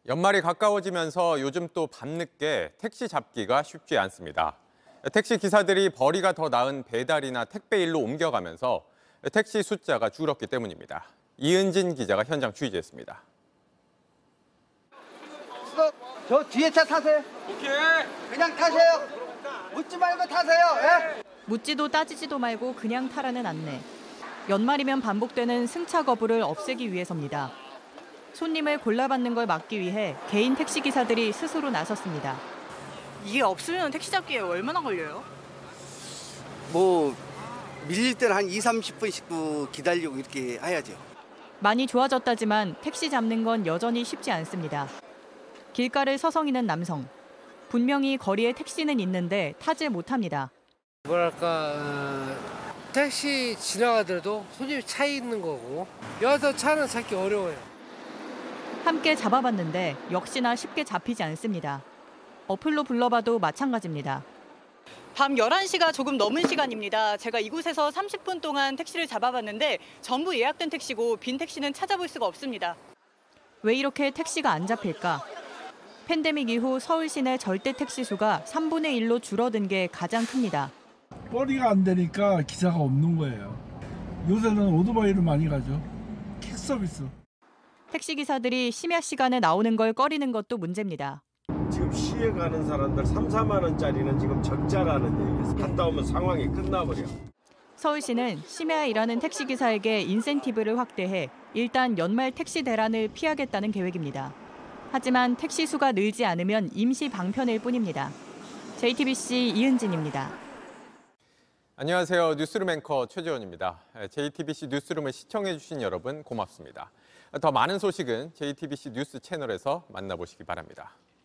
연말이 가까워지면서 요즘 또 밤늦게 택시 잡기가 쉽지 않습니다. 택시 기사들이 벌이가 더 나은 배달이나 택배 일로 옮겨가면서 택시 숫자가 줄었기 때문입니다. 이은진 기자가 현장 취재했습니다. 저 뒤에 차 타세요. 오케이. 그냥 타세요. 묻지 말고 타세요. 예? 묻지도 따지지도 말고 그냥 타라는 안내. 연말이면 반복되는 승차 거부를 없애기 위해서입니다. 손님을 골라받는 걸 막기 위해 개인 택시 기사들이 스스로 나섰습니다. 이게 없으면 택시 잡기에 얼마나 걸려요? 뭐 밀릴 때는 한 20-30분씩 기다리고 이렇게 해야죠. 많이 좋아졌다지만 택시 잡는 건 여전히 쉽지 않습니다. 길가를 서성이는 남성. 분명히 거리에 택시는 있는데 타지 못합니다. 택시 지나가더라도 손님이 차에 있는 거고 여기서 차는 찾기 어려워요. 함께 잡아봤는데 역시나 쉽게 잡히지 않습니다. 어플로 불러봐도 마찬가지입니다. 밤 11시가 조금 넘은 시간입니다. 제가 이곳에서 30분 동안 택시를 잡아봤는데 전부 예약된 택시고 빈 택시는 찾아볼 수가 없습니다. 왜 이렇게 택시가 안 잡힐까? 팬데믹 이후 서울 시내 절대 택시 수가 3분의 1로 줄어든 게 가장 큽니다. 벌이가 안 되니까 기사가 없는 거예요. 요새는 오토바이로 많이 가죠. 킥 서비스. 택시 기사들이 심야 시간에 나오는 걸 꺼리는 것도 문제입니다. 지금 시에 가는 사람들 3-4만 원짜리는 지금 적자라는 얘기예요. 갔다 오면 상황이 끝나버려. 서울시는 심야에 일하는 택시 기사에게 인센티브를 확대해 일단 연말 택시 대란을 피하겠다는 계획입니다. 하지만 택시 수가 늘지 않으면 임시 방편일 뿐입니다. JTBC 이은진입니다. 안녕하세요. 뉴스룸 앵커 최재원입니다. JTBC 뉴스룸을 시청해주신 여러분 고맙습니다. 더 많은 소식은 JTBC 뉴스 채널에서 만나보시기 바랍니다.